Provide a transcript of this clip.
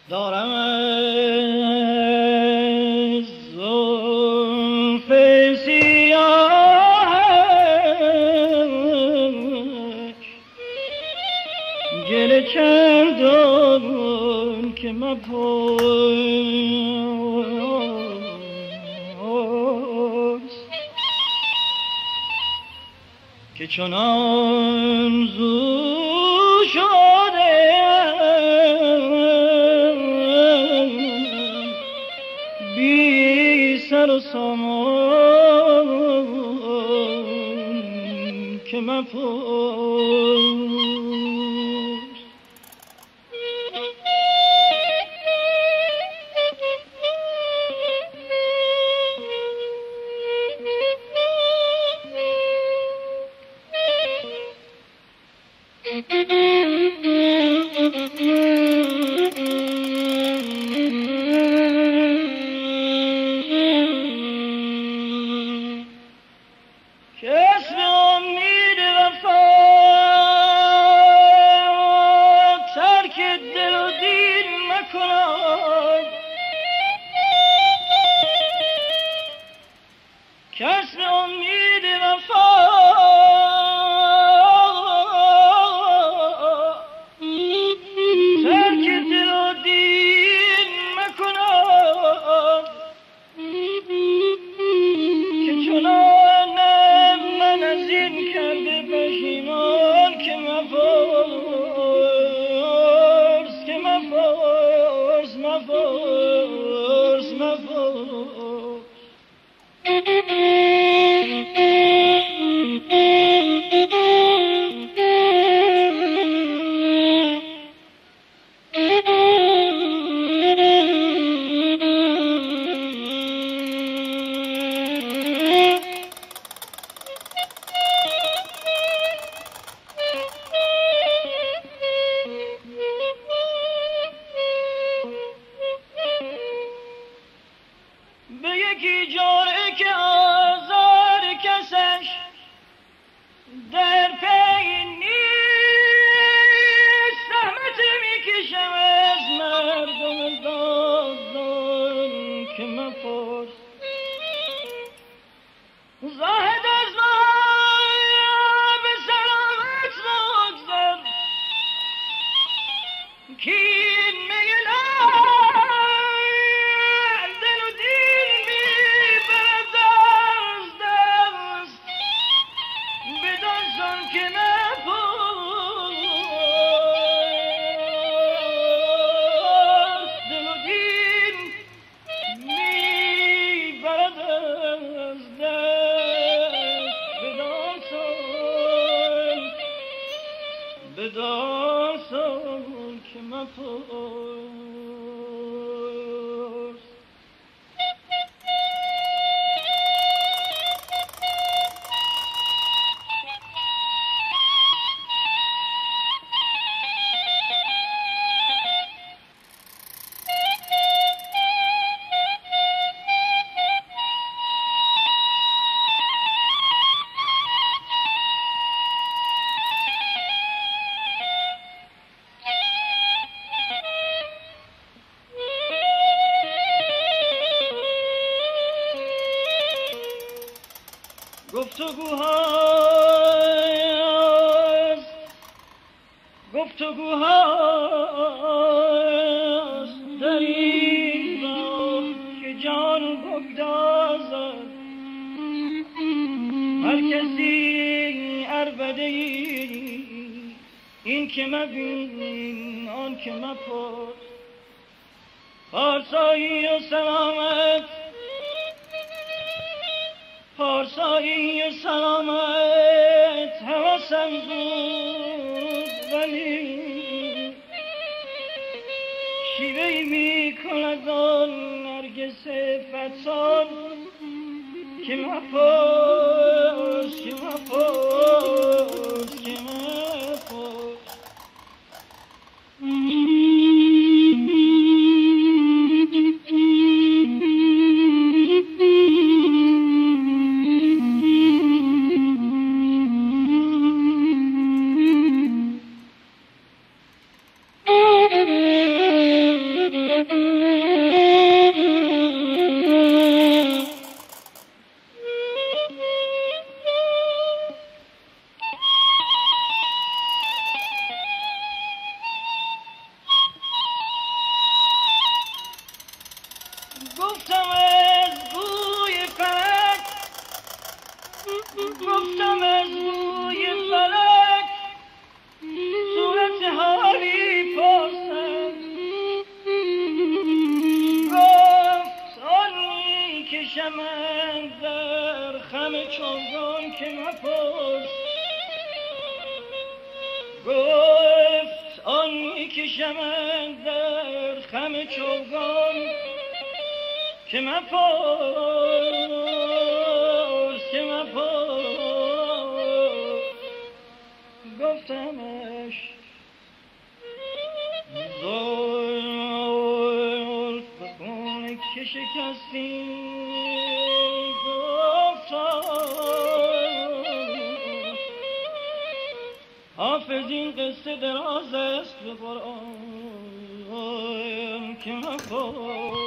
دارم از زلف سیاهش گله چندان که مپرس که چنان زو شده بی سر و سامان که مپرس. گفتگوهاست در این راه که جان بگدازد هر کسی عربده این که مبین آن که مپرس پارسایی و سلامت پارسایی و سلامت حواسم بود ولی شیوهی می کند آن نرگس فتان که مپرس که مپرس که مپرس. گفتم از بوی فلک، گفتم از بوی فلک صورت حالی پرسد. گفت آن می کشمند در خم چوگان که مپرس. گفت آن می کشمند در خم چوگان که مپرس، که مپرس. گفتمش زلف به خون که شکستی. گفتم حافظ این قصه دراز است، به قرآن که مپرس.